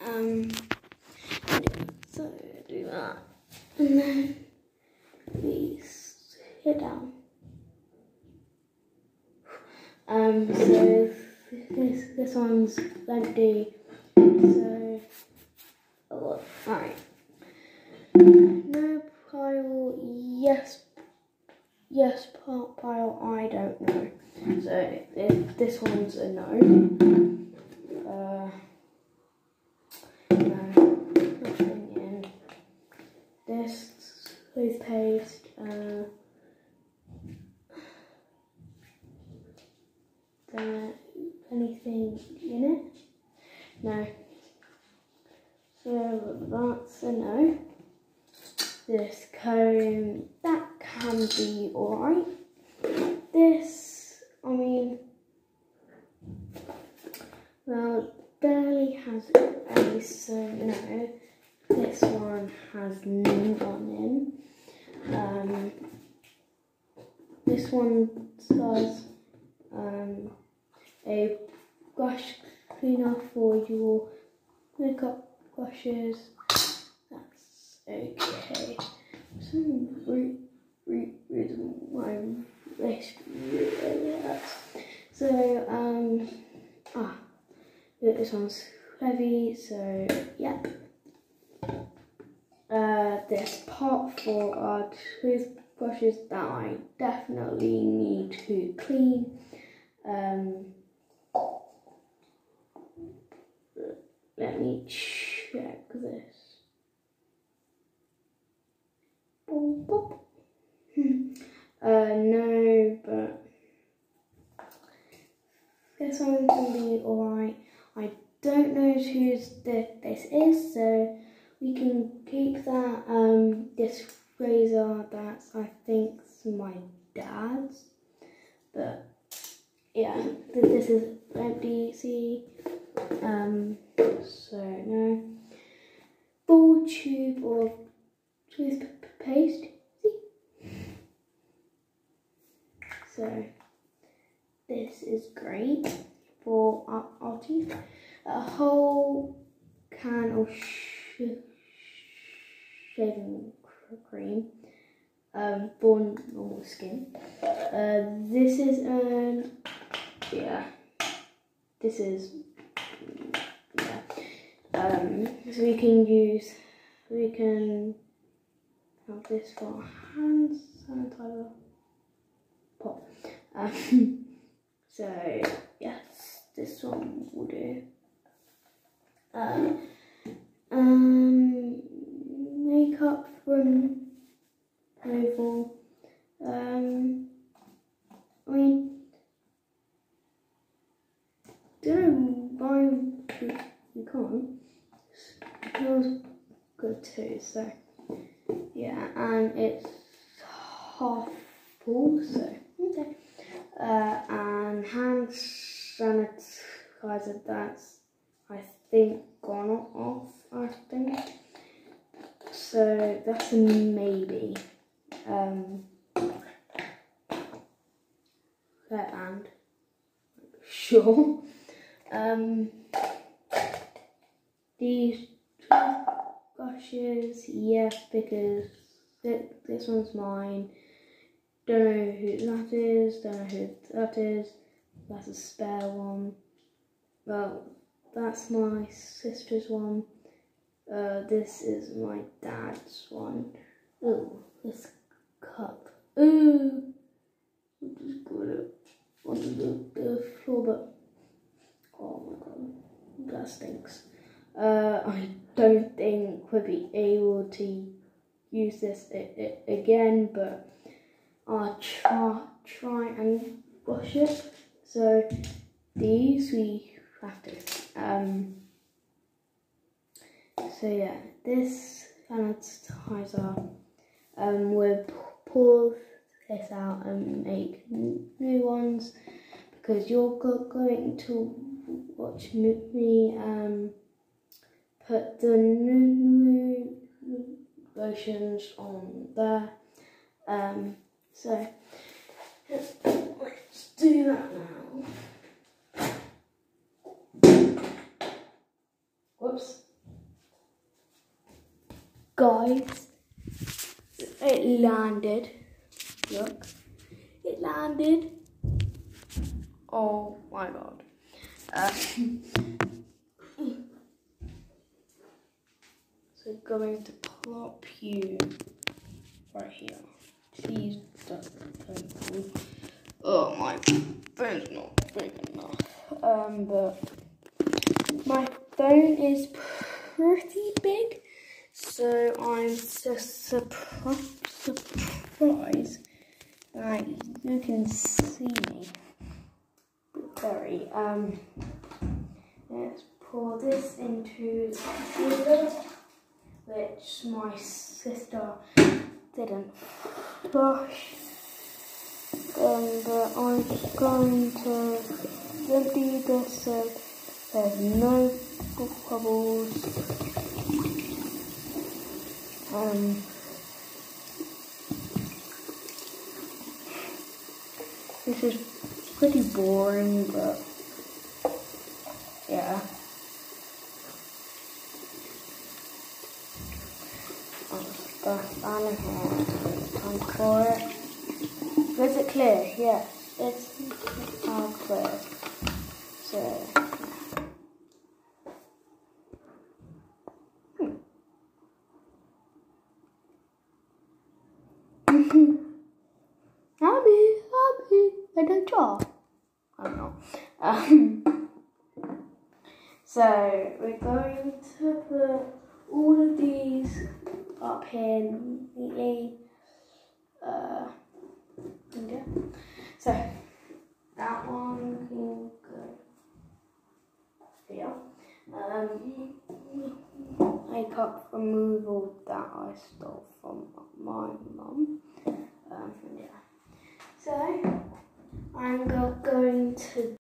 So do that, and then we sit down. So this one's empty. So right. No pile. Yes pile. I don't know. So if this one's a no. No, nothing in. This toothpaste. Anything in it? No. So that's a no. This comb, that can be alright. This, I mean, well, barely has any, so no. This one has none in. This one does a brush cleaner for your makeup brushes. That's okay. Some reason why this. So this one's heavy. So yeah. This pot for our toothbrushes that I definitely need to clean. Let me check this. No, but this one can be alright. I don't know whose this is, so we can keep that. This razor, that's I think my dad's, but yeah, this is empty. See, so no. Full tube of toothpaste. See, so this is great for our teeth. A whole can of shaving cream for normal skin. This is yeah. This is so we can have this for hand sanitizer pot. So yes, this one will do. Makeup removal. I mean, don't know why you can't. It smells good too, so yeah, and it's half full, so okay. And hand sanitizer, that's I think gone off, I think. So that's a maybe. And sure. These brushes, yes, because this one's mine. Don't know who that is. Don't know who that is. That's a spare one. Well, that's my sister's one. This is my dad's one. Oh, this cup. Ooh, I'm just gonna onto the floor, but oh my god, that stinks. I don't think we'll be able to use this again, but I'll try and wash it. So these we have to. So yeah, this sanitizer, we'll pull this out and make new ones, because you're going to watch me put the new lotions on there. So let's do that now. Whoops. guys, it landed. Look, it landed. Oh my god. So going to plop you right here. Please don't move. Oh, my phone's not big enough. But my phone is pretty big, so I'm just surprised that you can see me. Sorry. Let's pour this into the computer, which my sister didn't flush. But I'm just going to empty this so there's no bubbles. This is pretty boring, but yeah. I'll stuff that in here. Time for it. Is it clear? Yes, it's clear. So, happy, I don't draw. I'm not. So we're going to put all of these up here neatly. Okay. So that one can go here. Makeup removal that I stole from my mum. Yeah. So I'm going to